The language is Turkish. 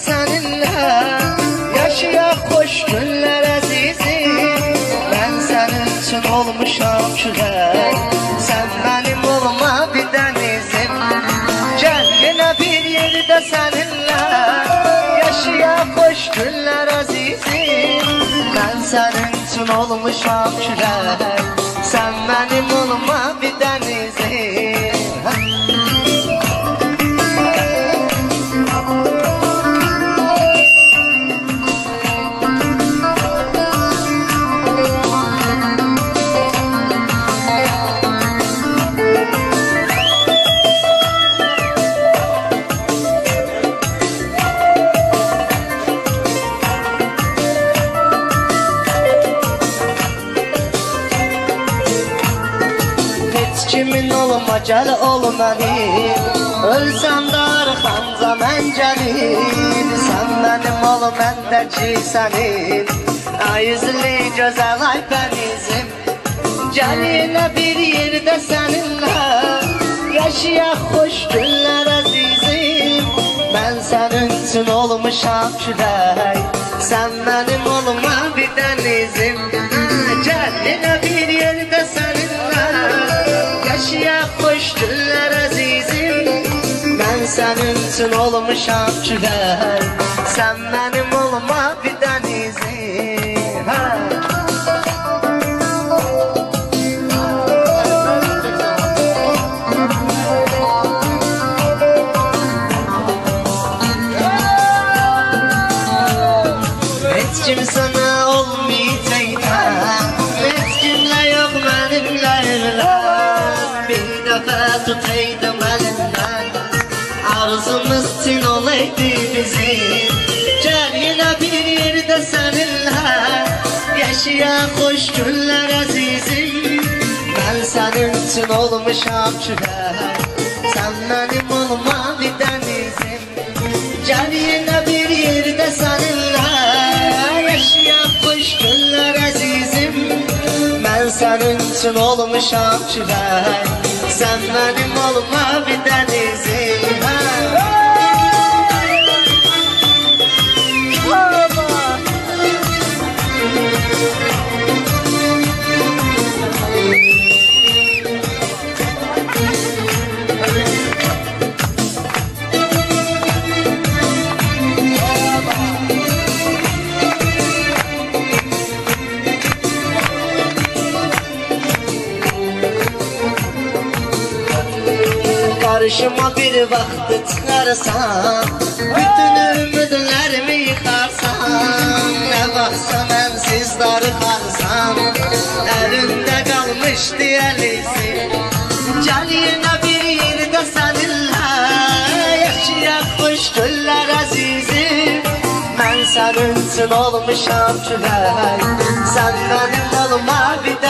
seninle, yaşayak hoş günler azizim. Ben senin için olmuşam kürek, sen benim olma bir denizim. Gel yine bir yerde seninle, yaşayak hoş günler azizim. Ben senin için olmuşam kürek, sen benim olma bir denizim. Kimin olma gel ol benim, ölsem de arkamda mən gelim. Sen benim ol mendeki senin, ayızlı güzel ay benizim. Gel yine bir yerde seninle, yaşayak hoş günler azizim. Ben senin için olmuşam kürek, sen benim olma bir denizim. Gel yine bir yerde seninle, yaşayak hoş günler azizim. Ben senin için olmuşam kürek, sen benim olma bir denizim. Hiç kimsene olmayacak, hiç kimle yok benimle evlen. Bir defa tutaydım elinden, arzumuz için olaydı bizim. Gel yine bir yerde seninle, yaşayak hoş günler azizim. Ben senin için olmuşam kürek, sen benim olma bir denizim. Gel yine bir yerde seninle, yaşayak hoş günler azizim. Ben senin için olmuşam kürek, sen benim olma bir denizim. Karşıma bir vakti çıkarsan, bütün ümidlerimi yıkarsan. Ne vaksa bensiz darıkarsan, elinde kalmış diyelisi. Gel yine bir yerde seninle, yaşayak hoş günler azizim. Ben senin için olmuşam kürek, sen benim olma bir